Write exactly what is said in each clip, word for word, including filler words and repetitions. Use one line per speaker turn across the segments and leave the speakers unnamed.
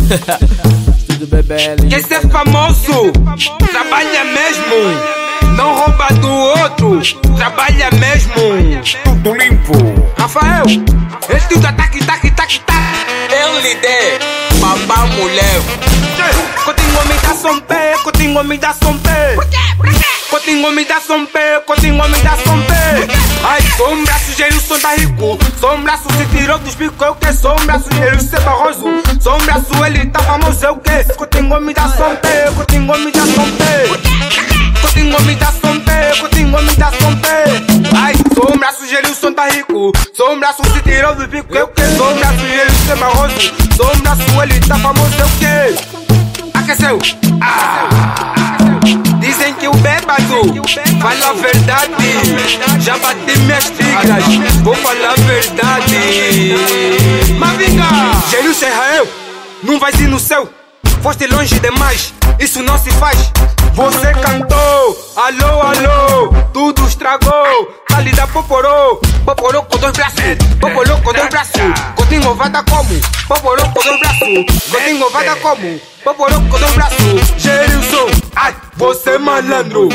Tudo B B L.
Quer ser famoso, trabalha mesmo. Não rouba do outro, trabalha mesmo.
Tudo limpo.
Rafael, estudo ataque, taque, taque, taque. Eu lhe dei, babá mulher. Continua me dá som pé, continua me dá som pé. Por quê? Por quê? Continua me dá som pé, continua me dá som pé. Ai, sombra, sujeiro, som tá rico. Sombra, se tirou dos picos, eu que sombra, sujeiro, cê barroso. Sombra, ele tá famoso, eu que. Continua me dá som pé, continua me dá som pé. Continua me dá som pé, continua me dá som pé. Ai, sombra, sujeiro, som tá rico. Sombra, se tirou dos picos, eu que sombra, sujeiro, cê barroso. Sombra, ele tá famoso, eu que. Aqueceu, ah. Dizem que o bêbado fala a verdade. Já bati minhas tigras, vou falar a verdade. Mavinga, Gênio Israel, não vais ir no céu. Foste longe demais, isso não se faz. Você cantou, alô, alô, tudo estragou. Sali da Poporô, Poporô com dois braços, Poporô com dois braços. Coutinho vai dar como? Poporô com dois braços. Coutinho vai dar como? Poporô com dois braços. Gerilson, ai, você é malandro.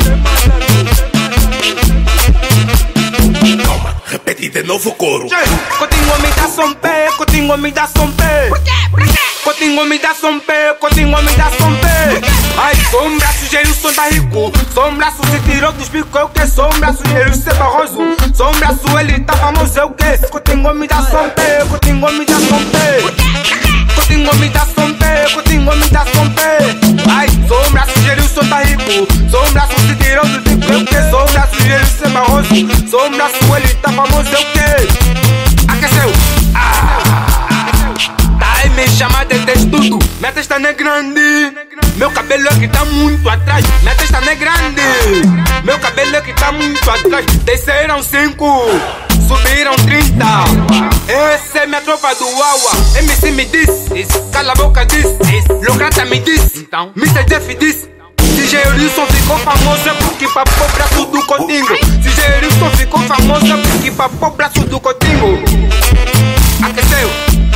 Calma, repete de novo o coro.
Continua me dá som pé, continua me dá som pé. Por quê? Por quê? Continua me dá som pé, continua me dá som pé. Ai, sombra, sujeiro, som tá rico. Sombra, se tirou dos picos, eu que sombra, sujeiro, cê barroso. Sombra, ele tá famoso, eu que. Continua me dá som pé, continua me dá som pé. Continua me dá som pé, continua me dá som pé. Ai, sombra, sujeiro, som tá rico. Sombra, se tirou dos picos, eu que sombra, sujeiro, cê barroso. Sombra, ele tá famoso, eu que. Aqueceu, ah. Tá me chama de testudo, minha testa não é grande. Meu cabelo é que tá muito atrás, minha testa não é grande. Meu cabelo é que tá muito atrás. Desceram cinco, subiram trinta. Essa é minha tropa do Uaua. M C me disse, cala a boca disse. Locrata me disse, então mister Jeff disse. Se Gerilson ficou famoso é porque papou o braço do Coutinho. Se Gerilson ficou famoso é porque papou o braço do Coutinho. Aqueceu,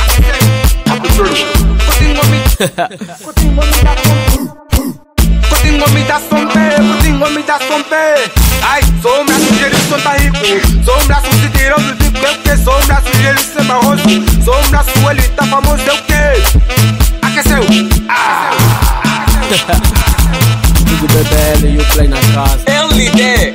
continua me Continua me dá som. Continua me dá som pé, continua me dá som pé. Ai, sombra, Gerilson tá rico. Sombra, se tirou do bico, eu que sombra, Gerilson é barroso. Sombra, ele tá famoso, eu que. Aqueceu, ah.
Tudo B B L e o play na casa.
Eu lhe dei,